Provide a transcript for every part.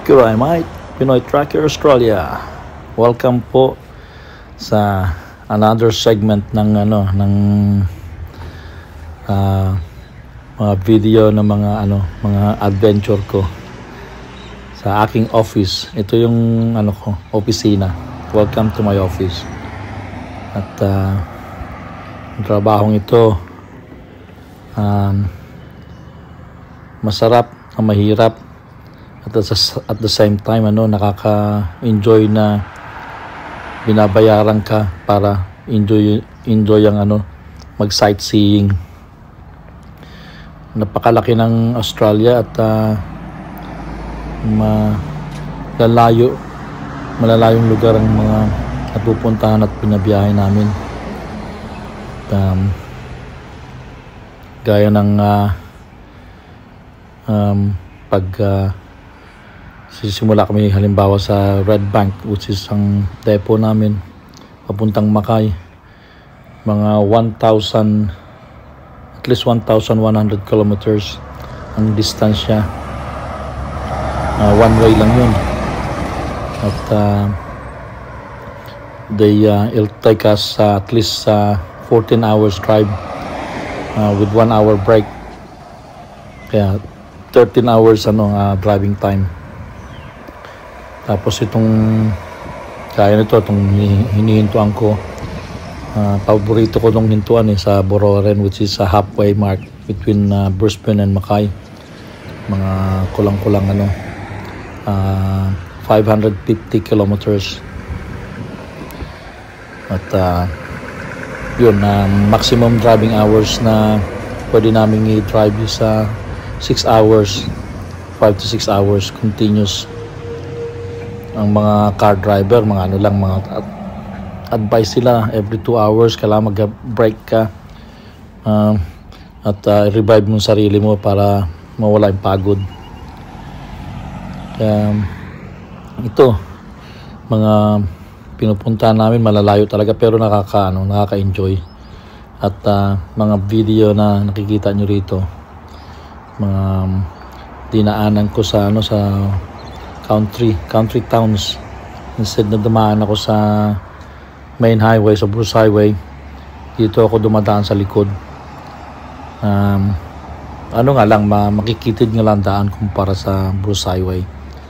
Kuray Mate, Pinoy Tracker Australia. Welcome po sa another segment ng mga video ng mga adventure ko sa aking office. Ito yung opisina. Welcome to my office. At ang trabahong ito masarap, mahirap. At the same time nakaka-enjoy na binabayaran ka para enjoy ang mag-sightseeing. Napakalaki ng Australia at malalayong lugar ang mga napupuntahan at pinabiyahe namin. Gaya ng sisimula kami halimbawa sa Red Bank, which is ang depo namin papuntang Mackay, mga at least 1,100 kilometers ang distansya. One way lang yun, at it'll take us at least 14 hours drive with 1 hour break, kaya 13 hours driving time. Tapos itong hinihintuan ko, paborito ko nung hintuan sa Bororen, which is a halfway mark between Brisbane and Mackay. Mga kulang-kulang 550 kilometers. At yun, maximum driving hours na pwede namin i-drive sa 6 hours, 5 to 6 hours continuous. Ang mga car driver, mga advice sila every 2 hours kailangan mag-break ka at revive mo sarili mo para mawala yung pagod. Kaya ito, mga pinupuntahan namin malalayo talaga, pero nakaka-enjoy. At mga video na nakikita nyo rito, mga dinaanan ko sa country towns. Instead na dumaan ako sa main highway, sa Bruce Highway, dito ako dumadaan sa likod. Makikitid nga lang daan kumpara sa Bruce Highway.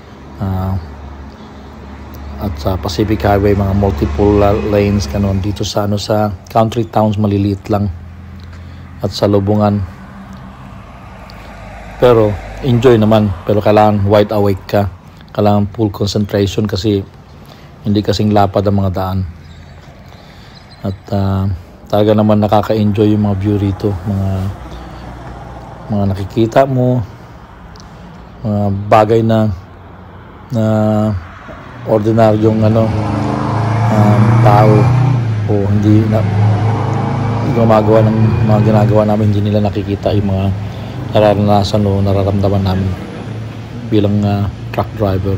At sa Pacific Highway, mga multiple lanes kanon. Dito sa country towns, maliliit lang at sa lubungan. Pero enjoy naman, pero kailangan wide awake ka. Kailangan full concentration kasi hindi kasing lapad ang mga daan. At talaga naman nakaka-enjoy yung mga view rito, mga nakikita mo, mga bagay na ordinaryong tao o hindi gumagawa ng mga ginagawa namin, hindi nila nakikita yung mga nararanasan o nararamdaman namin bilang truck driver.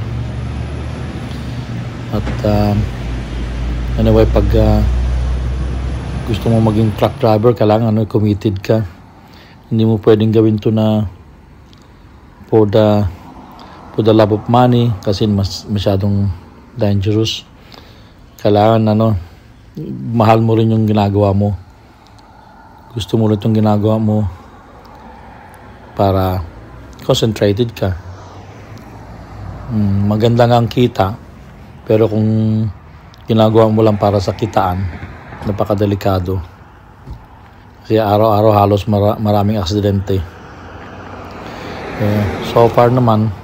At anyway, pag gusto mo maging truck driver, kailangan committed ka. Hindi mo pwedeng gawin to na for the love of money, kasi masyadong dangerous. Kailangan mahal mo rin yung ginagawa mo. Gusto mo rin yung ginagawa mo para concentrated ka. Maganda nga ang kita, pero kung ginagawa mo lang para sa kitaan, napakadelikado. Kasi araw-araw halos maraming aksidente. So far naman,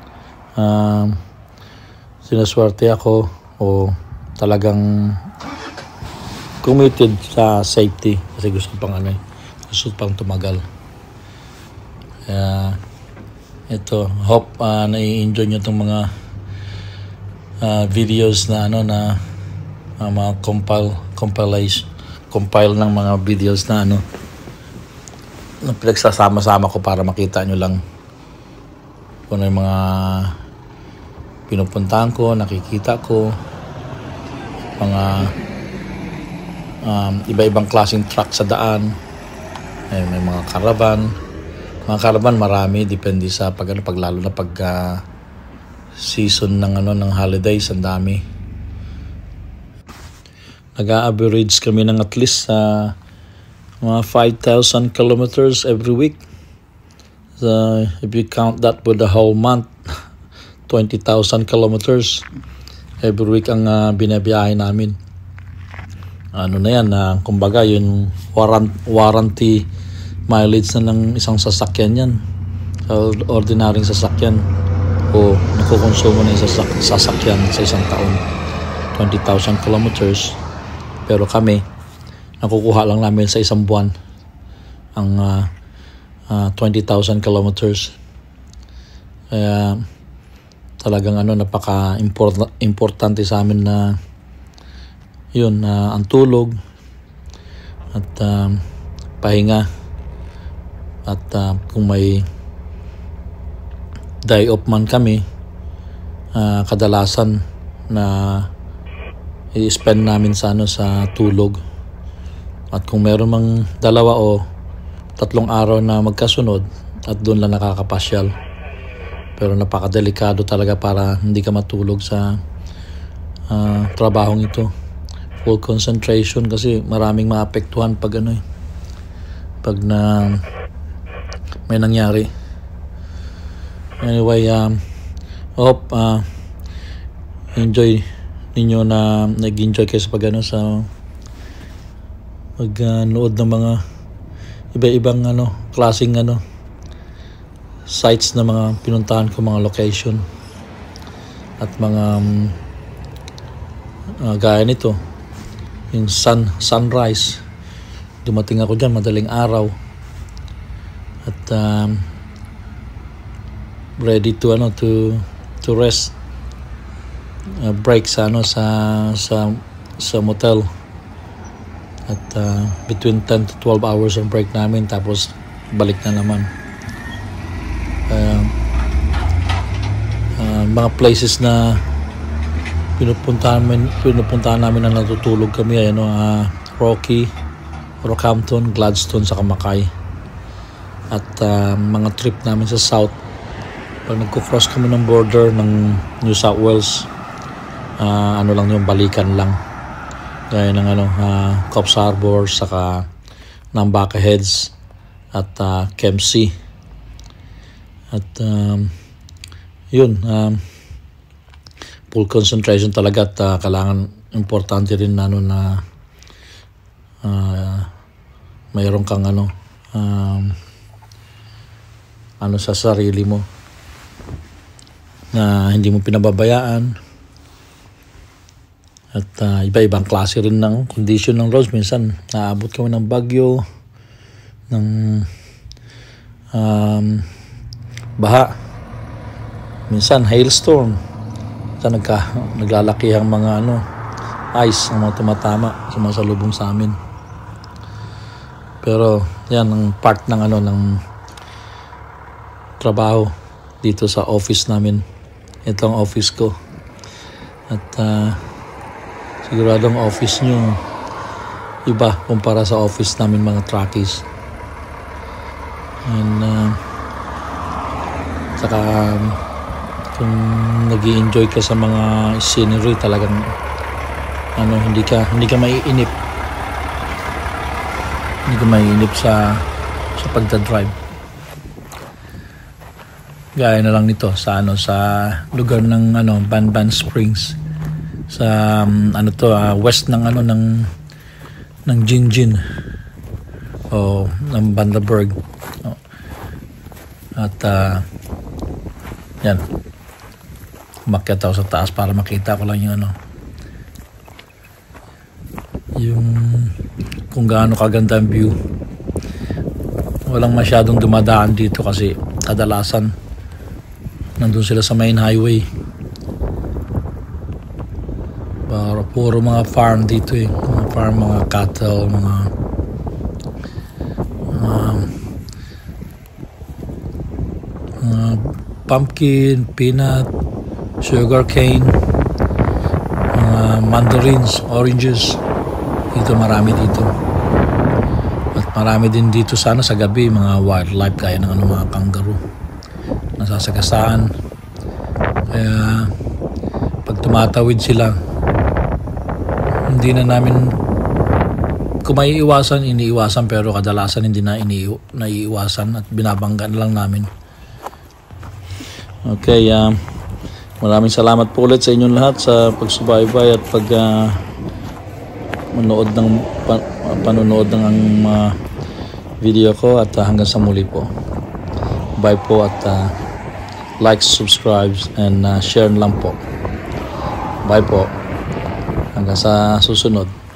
sinaswerte ako o talagang committed sa safety, kasi gusto pang tumagal. Ito, hope nai-enjoy nyo itong mga videos na mga compile ng mga videos na pinagsasama-sama ko para makita nyo lang kung ano yung mga pinupuntahan ko, nakikita ko, mga iba-ibang klaseng truck sa daan. May mga caravan. Mga caravan marami, depende sa lalo na pag season ng ng holidays, ang dami. Nag-average kami ng at least mga 5,000 kilometers every week. So if you count that for the whole month, 20,000 kilometers every week ang binabiyahe namin. Ano na yan, kumbaga yung warranty mileage na ng isang sasakyan yan. Ordinaryong sasakyan o nakukonsumo na yung sasakyan sa isang taon, 20,000 kilometers. Pero kami, nakukuha lang namin sa isang buwan ang 20,000 kilometers. Kaya talagang napaka-importante sa amin na yun, ang tulog at pahinga. At kung may day off man kami, kadalasan na i-spend namin sa tulog. At kung meron mang 2 o 3 araw na magkasunod, at doon lang nakakapasyal. Pero napakadelikado talaga para hindi ka matulog sa trabahong ito. Full concentration kasi maraming maapektuhan pag pag may nangyari. Anyway, hope enjoy ninyo na nag-enjoy kayo sa sa pagnood ng mga iba-ibang klaseng sites na mga pinuntahan ko, mga location at mga gaya nito, yung sunrise. Dumating ako dyan madaling araw at ready to rest, break sa motel. At between 10 to 12 hours ang break namin, tapos balik na naman. Mga places na pinupuntahan namin na natutulog kami ay Rocky, Rockhampton, Gladstone sa Kamakay. At mga trip namin sa south, pag nagko-cross kami ng border ng New South Wales, lang yung balikan lang, gaya ng Coffs Harbour, saka Nambucca Heads at Kempsey. At yun, full concentration talaga. At kailangan, importante rin na mayroon kang sa sarili mo na hindi mo pinababayaan. At iba-ibang klase rin ng condition ng roads. Minsan naabot kami ng bagyo, ng baha, minsan hailstorm. Minsan naglalaki ang mga ice, ang mga tumatama, sumasalubong sa amin. Pero yan ang part ng ng trabaho dito sa office namin. Ito ang office ko. At siguradong office nyo iba kumpara sa office namin mga truckies. And saka kung nag-i-enjoy ka sa mga scenery, talagang hindi ka maiinip. Hindi ka maiinip sa pagdadrive. Gaya na lang nito sa lugar ng Banban Springs, sa west ng ng Jinjin o ng Bundaberg. At yan, umakyat ako sa taas para makita ko lang yung kung gaano kaganda ang view. Walang masyadong dumadaan dito kasi kadalasan nandun sila sa main highway. Puro mga farm dito mga farm, mga cattle, mga pumpkin, peanut, sugar cane, mandarins, oranges. Dito marami dito. At marami din dito sa gabi, mga wildlife gaya ng mga kangaroo. Nasasagasaan, Kaya pag tumatawid sila, hindi na namin, kung may iiwasan, iniiwasan, pero kadalasan hindi na naiiwasan at binabangga na lang namin. Okay, maraming salamat po ulit sa inyong lahat sa pagsubaybay at panonood ng video ko, at hanggang sa muli po. Bye po, at like, subscribe, and share lang po. Bye po. Hanggang sa susunod.